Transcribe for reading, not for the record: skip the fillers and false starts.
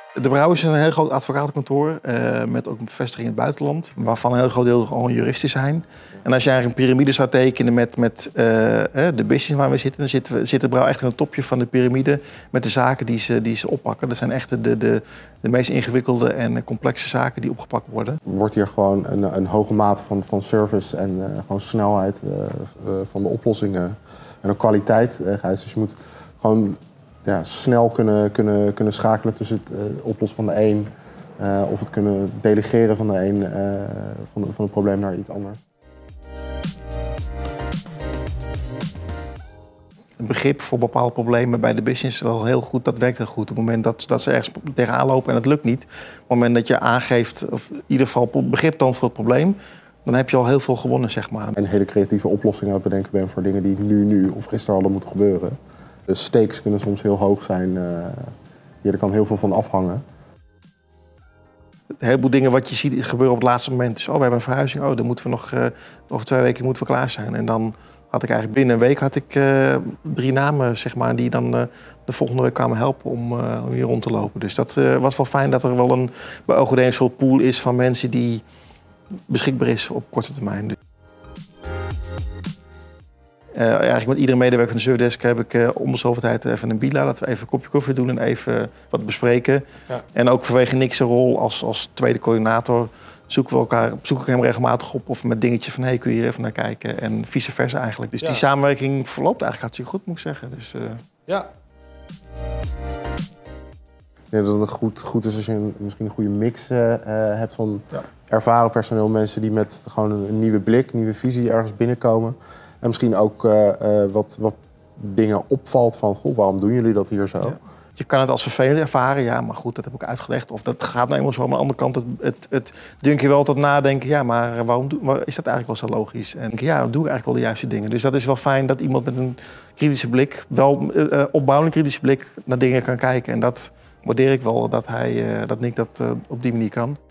De Brouw is een heel groot advocatenkantoor met ook een bevestiging in het buitenland, waarvan een heel groot deel gewoon juristen zijn. En als je eigenlijk een piramide zou tekenen met de business waar we zitten, dan zit de Brouw echt in het topje van de piramide met de zaken die ze oppakken. Dat zijn echt de meest ingewikkelde en complexe zaken die opgepakt worden. Wordt hier gewoon een hoge mate van service en gewoon snelheid van de oplossingen en een kwaliteit geëist. Dus je moet gewoon snel kunnen schakelen tussen het oplossen van de een of het kunnen delegeren van de een van het probleem naar iets anders. Het begrip voor bepaalde problemen bij de business is wel heel goed, dat werkt heel goed. Op het moment dat ze ergens tegenaan lopen en het lukt niet, op het moment dat je aangeeft, of in ieder geval begrip toont voor het probleem, dan heb je al heel veel gewonnen, zeg maar. En hele creatieve oplossingen aan het bedenken ben voor dingen die nu of gisteren hadden moeten gebeuren. De stakes kunnen soms heel hoog zijn, er kan heel veel van afhangen. Een heleboel dingen wat je ziet gebeuren op het laatste moment. Dus we hebben een verhuizing, dan moeten we nog, over 2 weken moeten we klaar zijn. En dan had ik eigenlijk binnen een week 3 namen, zeg maar, die dan de volgende week kwamen helpen om hier rond te lopen. Dus dat was wel fijn dat er wel bij OGD een soort pool is van mensen die beschikbaar is op korte termijn. Eigenlijk met iedere medewerker van de servicedesk heb ik om de zoveel tijd even een bila, dat we even een kopje koffie doen en even wat bespreken. Ja. En ook vanwege Nick's rol als tweede coördinator zoek ik hem regelmatig op of met dingetjes van hey, kun je hier even naar kijken en vice versa eigenlijk. Dus die samenwerking verloopt eigenlijk hartstikke goed, moet ik zeggen. Dus, ja. Ik denk dat het goed is als je misschien een goede mix hebt van ervaren personeel, mensen die met gewoon een nieuwe blik, nieuwe visie ergens binnenkomen. En misschien ook wat dingen opvalt van, goh, waarom doen jullie dat hier zo? Ja. Je kan het als vervelend ervaren, ja, maar goed, dat heb ik uitgelegd. Of dat gaat nou eenmaal zo. Maar aan de andere kant, het dunk je wel tot nadenken, ja, maar waarom is dat eigenlijk wel zo logisch? En ja, dan doe ik eigenlijk wel de juiste dingen. Dus dat is wel fijn dat iemand met een kritische blik, wel opbouwende kritische blik, naar dingen kan kijken. En dat waardeer ik wel, dat Nick dat op die manier kan.